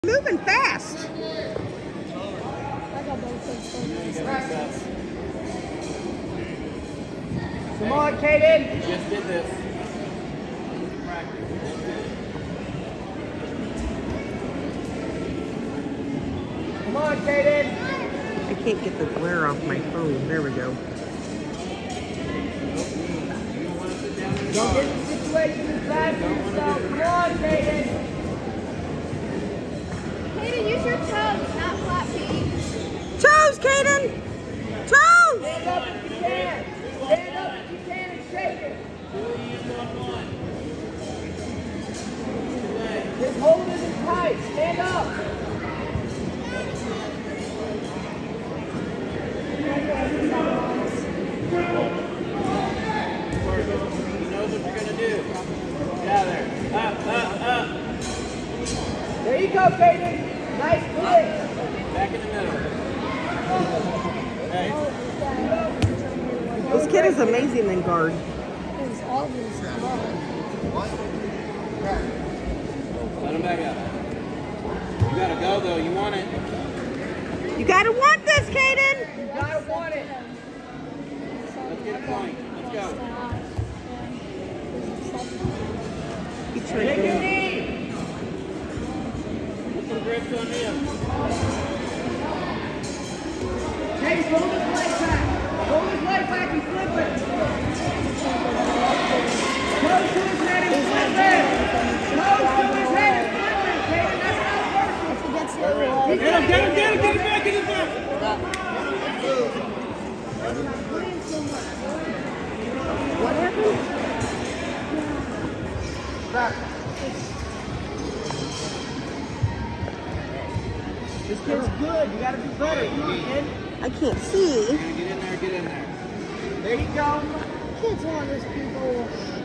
Moving fast. Come on, Kaydin. You just did this. Come on, Kaydin. I can't get the glare off my phone. There we go. Don't get the situation as bad for yourself. Come on, Kaydin. Kaydin, use your toes, not flat feet. Toes, Kaydin! Toes! Stand up if you can. Stand up if you can and shake it. Just hold it in tight. Stand up. He knows what you're gonna do. Get out of there. Up, up, up. There you go, Kaydin. Nice play. Back in the middle. Hey. This kid is amazing in guard. Let him back up. You gotta go though. You want it. You gotta want this, Kaydin! You gotta want it. Let's get a point. Let's go. You Take tricked your me. knee. Put some grips on him. Hey, pull his leg back. Pull his leg back and flip it. Close to his head and flip it. Close to his head and flip it. Kaydin, that's not working. Get him back in his back. What happened? Back. This kid's good. You gotta do better. Come on, kid. I can't see. Get in there, get in there. There you go. Kids want those people.